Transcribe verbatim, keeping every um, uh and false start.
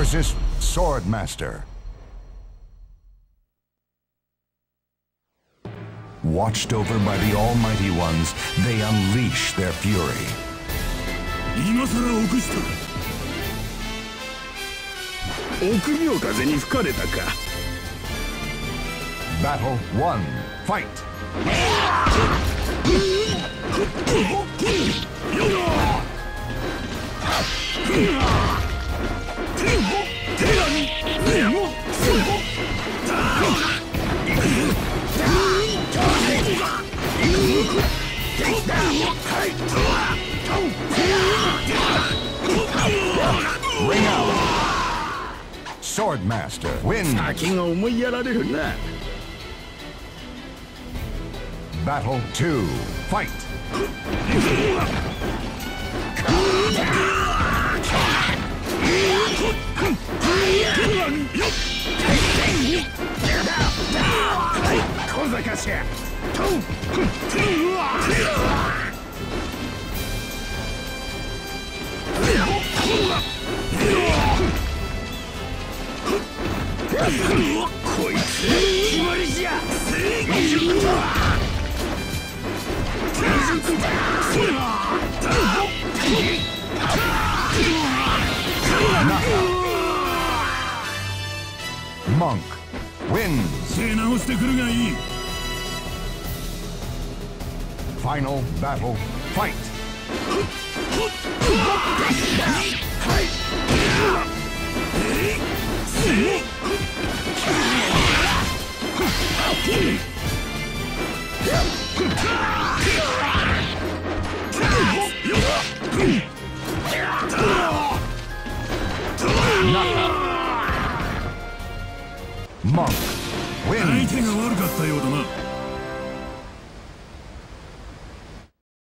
versus Sword Master. Watched over by the Almighty Ones, they unleash their fury. 今さら臆したか。臆病風に吹かれたか。 Battle one, fight! Ring out! Sword Master wins! 先が思いやられるな。 Battle two, fight! Monk wins. 手直してくるがいい。 Final battle, fight! Monk 相 wins. 手が悪かったようだな。